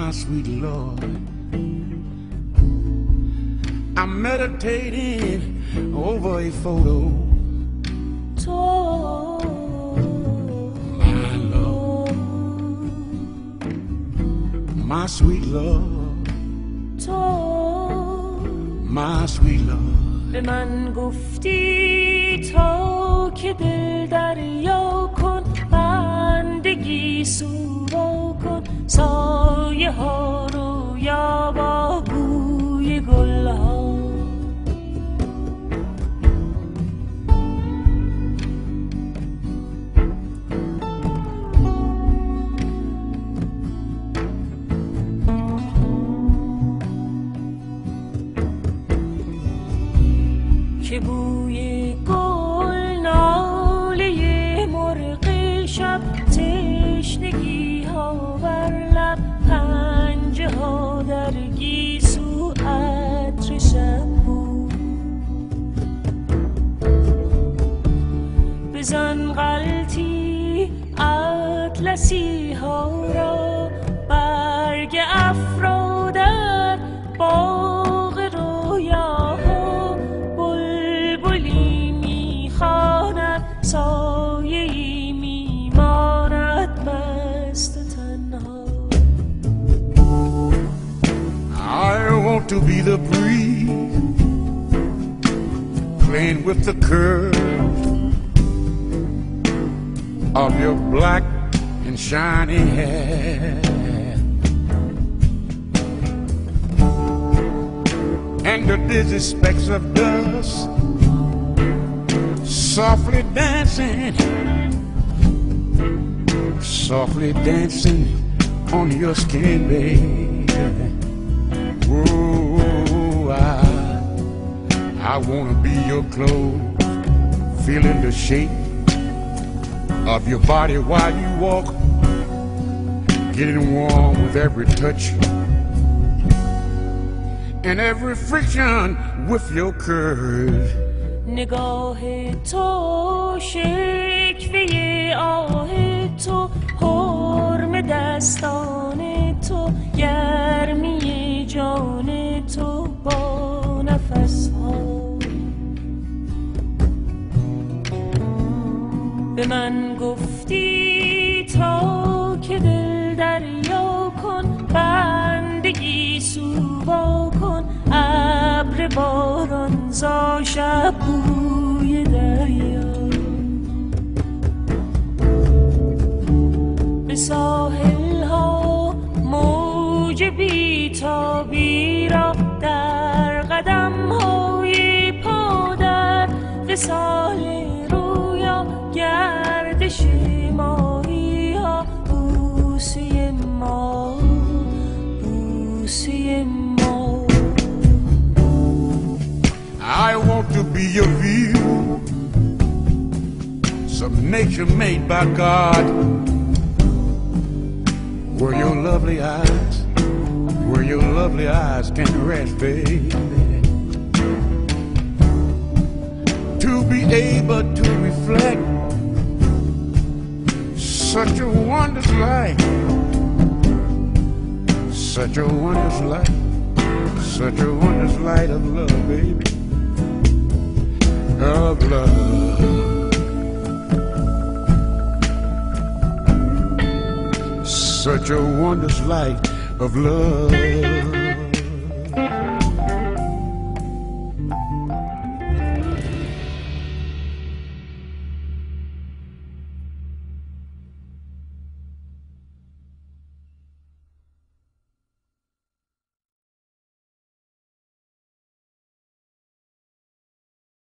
my sweet Lord. I'm meditating over a photo. My Lord, my sweet Lord, my sweet Lord. به من گفتی تا که دل دریا کن، بندگی سوا کن، سایه ها رو یا با بوی گل ها. که بوی گل، ناله مرغ شب، تشنگی ها بر لب، پنجه ها در گیسو، عطر شب بود. بزن غلطی اطلسی ها را، برگ افرا در باغ رویاها، بلبلی میخواند، سایه‌ای میماند مست تنها. I want to be the breeze, playing with the curves of your black and shiny hair, and the dizzy specks of dust softly dancing, softly dancing on your skin, baby. Oh, I wanna be your clothes, feeling the shape of your body while you walk, getting warm with every touch and every friction with your curves. نگاه تو، شکوه آه تو، حرم دستان تو، گرمی جان تو با نفس ها. به من گفتی تا که دل دریا کن، بندگی سوا کن، ابر باران زا شب بوی دریا. به ساحل ها موج بی‌تابی را، در قدم های پا در وصال رویا، گردش ماهی ها، بوسه ما، بوسه ما. I want to be your view, some nature made by God, where your lovely eyes, where your lovely eyes can rest, baby. To be able to reflect such a wondrous light, such a wondrous light, such a wondrous light of love, baby, of love. Such a wondrous light of love.